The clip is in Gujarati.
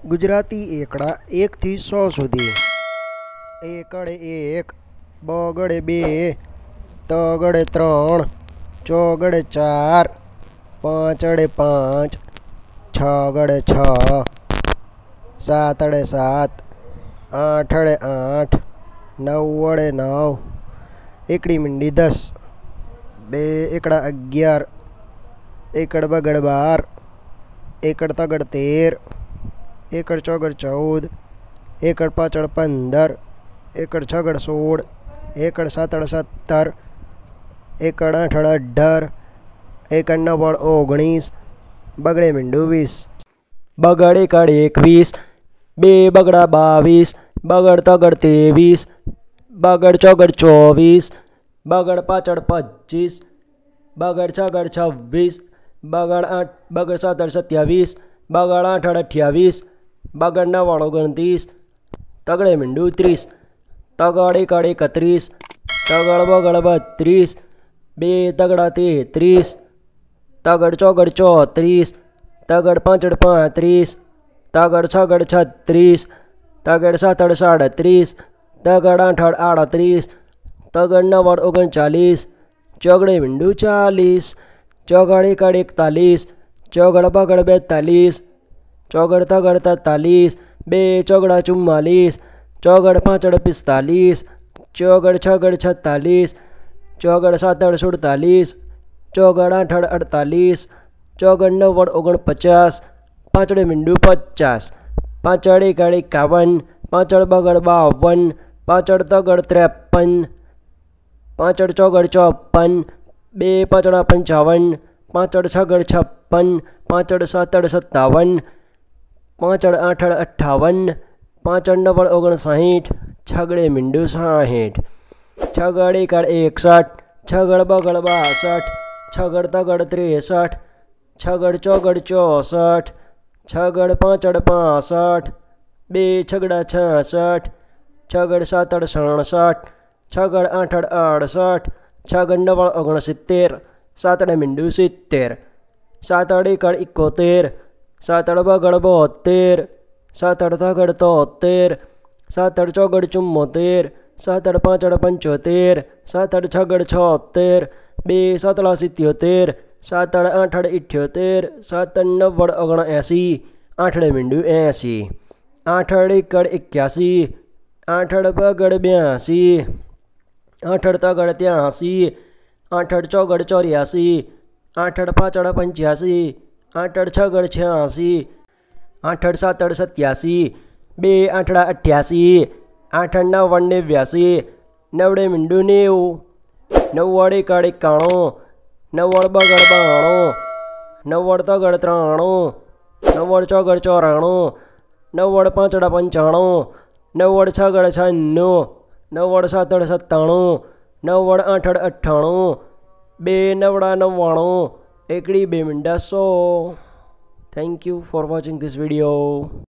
गुजराती एकड़ा 1 થી 100 સુધી। એકડે 1, બગડે 2, તગડે 3, ચોગડે 4, પાંચડે 5, છગડે 6, સાતડે 7, આઠડે 8, નવડે 9, એકડી મીંડી 10, બે એકડા 11, એકડ બગડ 12, એકડ તગડ 13, એકડ ચોગડ 14, એકડ પાછળ 15, એકડ છગડ 16, એકડ સાતડ 17, એકડ આઠડ 18, એકડ નવડ 19, બગડે મીંડું 20, બગડ એકડ 21, બે બગડા 22, બગડ તગડ 23, બગડ ચોગડ 24, બગડ પાછળ 25, બગડ છગડ 26, બગડ સાતડ 27, બગડ આઠડ 28, બગડ નવડ 29, તગડે મીંડું 30, તગડ એકડ 31, તગડ બગડ 32, બે તગડા 33, તગડ ચોગડ 34, તગડ પાછળ 35, તગડ છગડ 36, તગડ સાતડ 37, તગડ આઠડ 38, તગડ નવડ 39, ચોગડે મીંડું 40, ચોગડ એકડ 41, ચોગડ બગડ 42, ચોગડ તગડ 43, બે ચોગડા 44, ચોગડ પાછળ 45, ચોગડ છગડ 46, ચોગડ સાતડ 47, ચોગડ આઠડ 48, ચોગડ નવડ 49, પાછળ મીંડું 50, પાછળ એકડ 51, પાછળ બગડ 52, પાછળ તગડ 53, પાછળ ચોગડ 54, બે પાછળ 55, પાછળ છગડ 56, પાછળ સાતડ 57, પાછળ આઠડ 58, પાછળ નવડ 59, છગડે મીંડું 60, છગડ એકડ 61, છગડ બગડ 62, છગડ તગડ 63, છગડ ચોગડ 64, છગડ પાછળ 65, બે છગડા 66, છગડ સાતડ 67, છગડ આઠડ 68, છગડ નવડ 69, સાતડે મીંડું 70, સાતડ એકડ 71, સાતડ બગડ 72, સાતડ તગડ 73, સાતડ ચોગડ 74, સાતડ પાછળ 75, સાતડ છગડ 76, બે સાતડા 77, સાતડ આઠડ 78, સાતડ નવડ 79, આઠડે મીંડું 80, આઠડ એકડ 81, આઠડ બગડ 82, આઠડ તગડ 83, આઠડ ચોગડ 84, આઠડ પાછળ 85, આઠડ છગડ 86, આઠડ સાતડ 87, બે આઠડા 88, આઠડ નવડ 89, નવડે મીંડું 90, નવ્વડ એકડ 91, નવ્વડ બગડ 92, નવ્વડ તગડ 93, નવ્વડ ચોગડ 94, નવ્વડ પાછળ 95, નવ્વડ છગડ 96, નવ્વડ સાતડ 97, નવ્વડ આઠડ 98, બે નવડા 99, એકડી બે મીંડા 100। Thank you for watching this video.